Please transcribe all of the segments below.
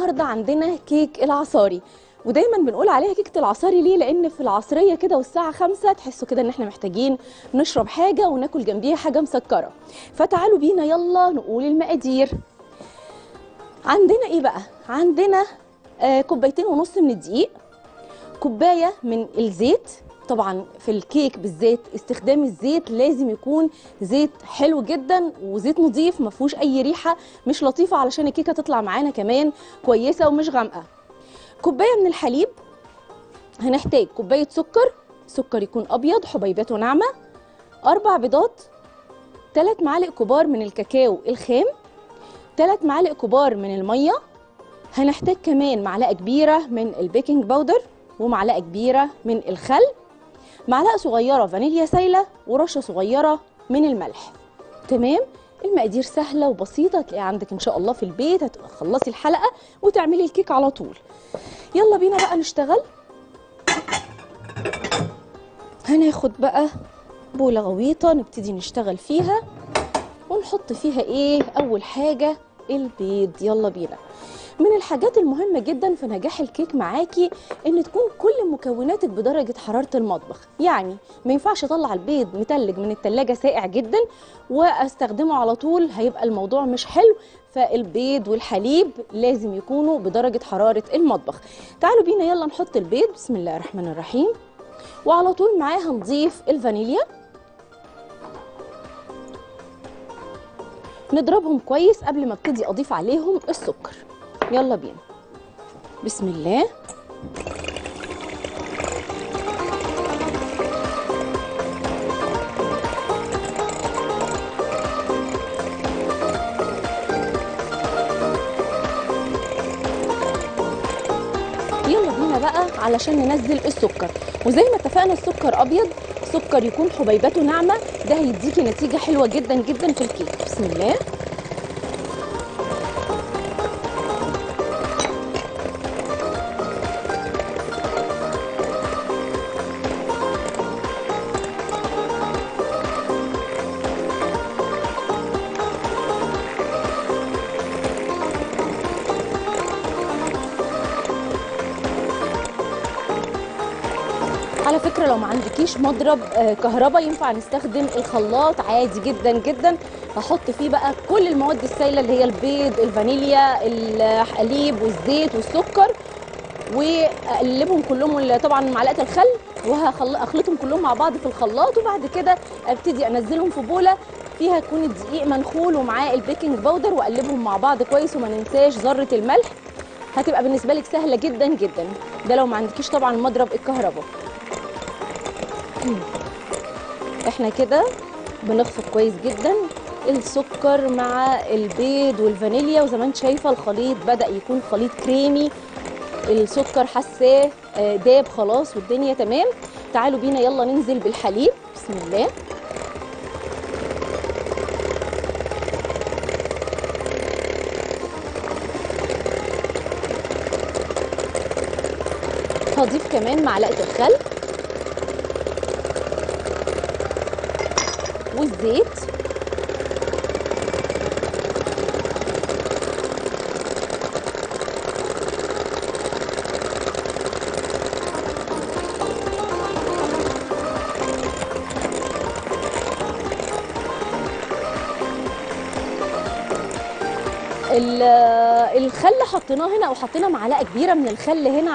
النهارده عندنا كيك العصاري، ودايما بنقول عليها كيكه العصاري ليه؟ لان في العصريه كده والساعه 5 تحسوا كده ان احنا محتاجين نشرب حاجه وناكل جنبيها حاجه مسكره. فتعالوا بينا يلا نقول المقادير. عندنا ايه بقى؟ عندنا كوبايتين ونص من الدقيق، كوبايه من الزيت. طبعا في الكيك بالذات استخدام الزيت لازم يكون زيت حلو جدا وزيت نظيف ما فيهوش اي ريحه مش لطيفه علشان الكيكه تطلع معانا كمان كويسه ومش غامقه. كوبايه من الحليب، هنحتاج كوبايه سكر يكون ابيض حبيباته ناعمه، 4 بيضات، 3 معالق كبار من الكاكاو الخام، 3 معالق كبار من الميه، هنحتاج كمان معلقه كبيره من البيكنج باودر ومعلقه كبيره من الخل، معلقه صغيره فانيليا سايله ورشه صغيره من الملح. تمام؟ المقادير سهله وبسيطه، هتلاقيها عندك ان شاء الله في البيت، هتخلصي الحلقه وتعملي الكيك على طول. يلا بينا بقى نشتغل. هناخد بقى بوله غويطه نبتدي نشتغل فيها ونحط فيها ايه؟ اول حاجه البيض. يلا بينا. من الحاجات المهمة جدا في نجاح الكيك معاكي ان تكون كل مكوناتك بدرجة حرارة المطبخ، يعني ما ينفعش اطلع البيض متلج من التلاجة ساقع جدا واستخدمه على طول، هيبقى الموضوع مش حلو. فالبيض والحليب لازم يكونوا بدرجة حرارة المطبخ. تعالوا بينا يلا نحط البيض. بسم الله الرحمن الرحيم. وعلى طول معاه هنضيف الفانيليا، نضربهم كويس قبل ما ابتدي اضيف عليهم السكر. يلا بينا. بسم الله. يلا بينا بقى علشان ننزل السكر، وزي ما اتفقنا السكر ابيض، سكر يكون حبيباته ناعمه، ده هيديكي نتيجه حلوه جدا جدا في الكيك. بسم الله. على فكرة لو ما عندكيش مضرب كهرباء ينفع نستخدم الخلاط عادي جدا جدا. هحط فيه بقى كل المواد السائلة اللي هي البيض، الفانيليا، الحليب والزيت والسكر، واقلبهم كلهم، طبعا معلقة الخل، وهخلطهم كلهم مع بعض في الخلاط. وبعد كده ابتدي انزلهم في بولة فيها يكون الدقيق منخول ومعاه البيكنج باودر، واقلبهم مع بعض كويس، وما ننساش ذرة الملح. هتبقى بالنسبة لك سهلة جدا جدا، ده لو ما عندكيش طبعا مضرب الكهرباء. احنا كده بنخفق كويس جدا السكر مع البيض والفانيليا، وزي ما انت شايفه الخليط بدأ يكون خليط كريمي، السكر حساه داب خلاص والدنيا تمام. تعالوا بينا يلا ننزل بالحليب. بسم الله. هضيف كمان معلقه الخل والزيت، الخل حطيناه هنا او حطينا معلقه كبيره من الخل هنا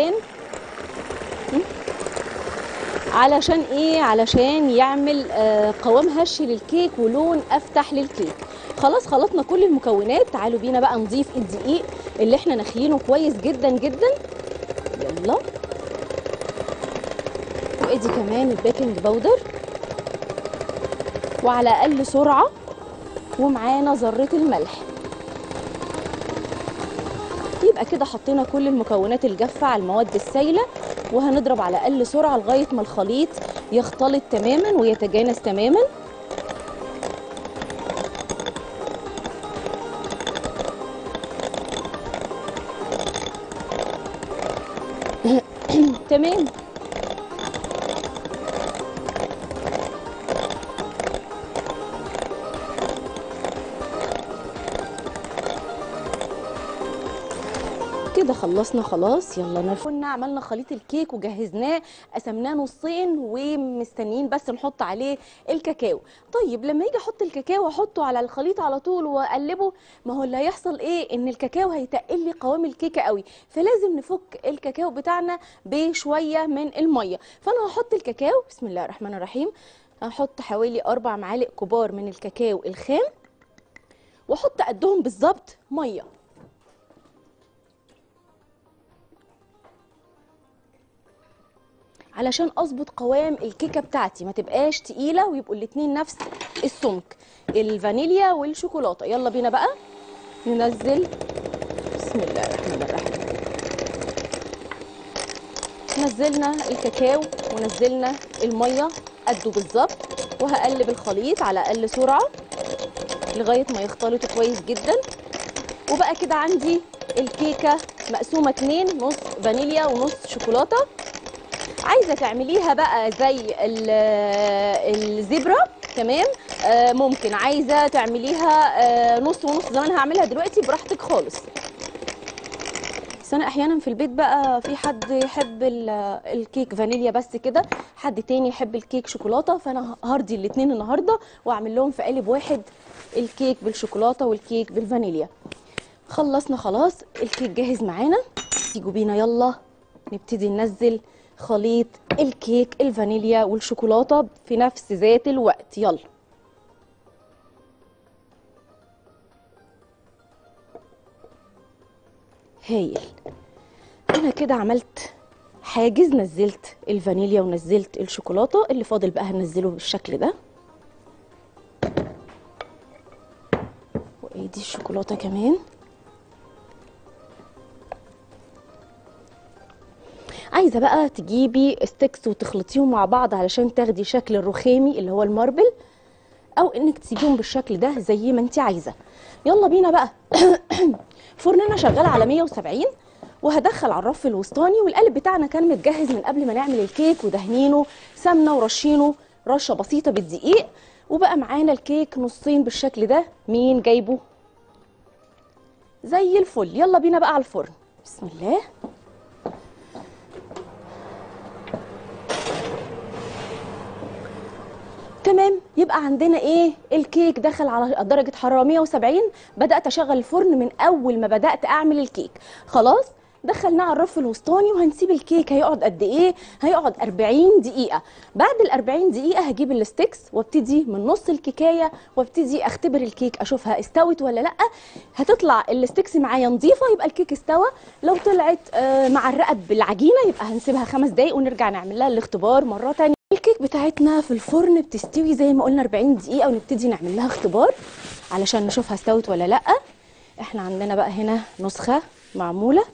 علشان ايه؟ علشان يعمل قوام هش للكيك ولون افتح للكيك. خلاص خلطنا كل المكونات. تعالوا بينا بقى نضيف الدقيق اللي احنا نخلينه كويس جدا جدا. يلا. وادي كمان البيكنج باودر، وعلى اقل سرعه، ومعانا ذره الملح. يبقى كده حطينا كل المكونات الجافه على المواد السائله، وهنضرب على اقل سرعه لغايه ما الخليط يختلط تماما ويتجانس تماما. تمام. كده خلصنا خلاص. يلا كنا عملنا خليط الكيك وجهزناه، قسمناه نصين ومستنيين بس نحط عليه الكاكاو. طيب لما يجي احط الكاكاو احطه على الخليط على طول واقلبه، ما هو اللي هيحصل ايه؟ ان الكاكاو هيتقل لي قوام الكيكه قوي، فلازم نفك الكاكاو بتاعنا بشويه من الميه. فانا هحط الكاكاو، بسم الله الرحمن الرحيم، هحط حوالي 4 معالق كبار من الكاكاو الخام، واحط قدهم بالظبط ميه. علشان اظبط قوام الكيكه بتاعتي ما تبقاش تقيله ويبقوا الاتنين نفس السمك، الفانيليا والشوكولاته. يلا بينا بقى ننزل، بسم الله الرحمن الرحيم. نزلنا الكاكاو ونزلنا الميه قده بالظبط، وهقلب الخليط على اقل سرعه لغايه ما يختلطوا كويس جدا. وبقى كده عندي الكيكه مقسومه اتنين، نص فانيليا ونص شوكولاته. عايزه تعمليها بقى زي الزبره تمام، ممكن. عايزه تعمليها نص ونص زي ما انا هعملها دلوقتي، براحتك خالص. بس انا احيانا في البيت بقى في حد يحب الكيك فانيليا بس كده، حد تاني يحب الكيك شوكولاته، فانا هرضي الاتنين النهارده واعمل لهم في قالب واحد الكيك بالشوكولاته والكيك بالفانيليا. خلصنا خلاص، الكيك جاهز معانا. تيجوا بينا يلا نبتدي ننزل خليط الكيك الفانيليا والشوكولاته في نفس ذات الوقت. يلا هايل. انا كده عملت حاجز، نزلت الفانيليا ونزلت الشوكولاته، اللي فاضل بقى هنزله بالشكل ده. وادي الشوكولاته كمان. عايزه بقى تجيبي ستيكس وتخلطيهم مع بعض علشان تاخدي شكل الرخامي اللي هو الماربل، او انك تسيبيهم بالشكل ده زي ما انت عايزه. يلا بينا بقى. فرننا شغال على 170، وهدخل على الرف الوسطاني. والقالب بتاعنا كان متجهز من قبل ما نعمل الكيك، ودهنينه سمنه ورشينه رشه بسيطه بالدقيق. وبقى معانا الكيك نصين بالشكل ده. مين جايبه؟ زي الفل. يلا بينا بقى على الفرن، بسم الله. تمام، يبقى عندنا ايه؟ الكيك دخل على درجه حراره 170. بدات اشغل الفرن من اول ما بدات اعمل الكيك. خلاص دخلناه على الرف الوسطاني، وهنسيب الكيك هيقعد قد ايه؟ هيقعد 40 دقيقه. بعد ال 40 دقيقه هجيب الستيكس وابتدي من نص الكيكايه وابتدي اختبر الكيك اشوفها استوت ولا لا. هتطلع الستيكس معايا نظيفه يبقى الكيك استوى. لو طلعت معرقه بالعجينه يبقى هنسيبها 5 دقايق ونرجع نعمل لها الاختبار مره ثانيه. الكيك بتاعتنا في الفرن بتستوي زي ما قلنا 40 دقيقة، ونبتدي نعمل لها اختبار علشان نشوفها استوت ولا لأ. احنا عندنا بقى هنا نسخة معمولة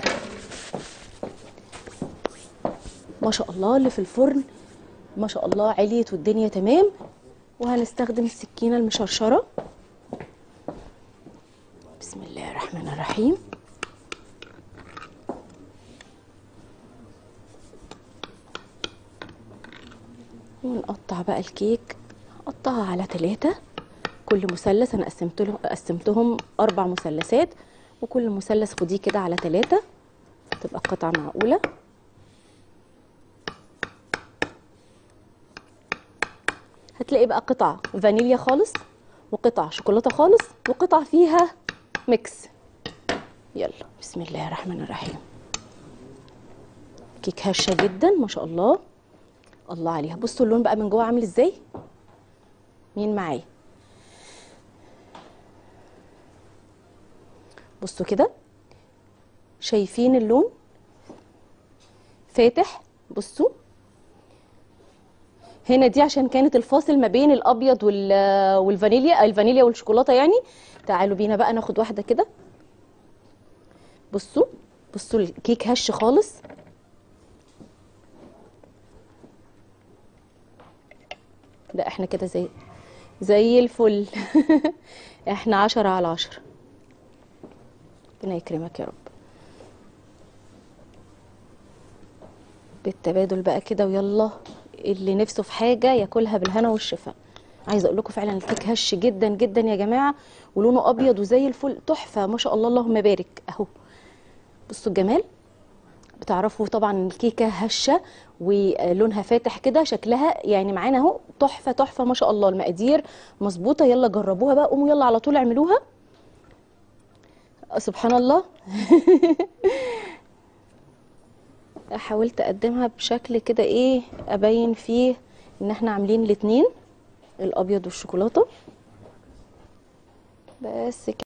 ما شاء الله، اللي في الفرن ما شاء الله عليت والدنيا تمام. وهنستخدم السكينة المشرشرة، بسم الله الرحمن الرحيم. ونقطع بقى الكيك، قطعها على 3. كل مثلث انا قسمتهم 4 مثلثات، وكل مثلث خديه كده على 3 تبقى قطعة معقولة. هتلاقي بقى قطعة فانيليا خالص، وقطعة شوكولاتة خالص، وقطعة فيها ميكس. يلا بسم الله الرحمن الرحيم. كيك هشة جدا ما شاء الله، الله عليها. بصوا اللون بقى من جوه عامل ازاي. مين معايا؟ بصوا كده، شايفين اللون فاتح؟ بصوا هنا دي عشان كانت الفاصل ما بين الابيض والفانيليا، الفانيليا والشوكولاته يعني. تعالوا بينا بقى ناخد واحده كده. بصوا بصوا الكيك هش خالص. ده احنا كده زي الفل. احنا 10 على 10. ربنا يكرمك يا رب. بالتبادل بقى كده، ويلا اللي نفسه في حاجه ياكلها بالهنا والشفا. عايزه اقول لكم فعلا الكيك هش جدا جدا يا جماعه، ولونه ابيض وزي الفل، تحفه ما شاء الله اللهم بارك. اهو بصوا الجمال. بتعرفوا طبعا الكيكه هشه ولونها فاتح كده، شكلها يعني معانا اهو تحفه تحفه ما شاء الله. المقادير مظبوطه، يلا جربوها بقى، قوموا يلا على طول اعملوها. سبحان الله. حاولت اقدمها بشكل كده ايه ابين فيه ان احنا عاملين الاتنين، الابيض والشوكولاته بس كده.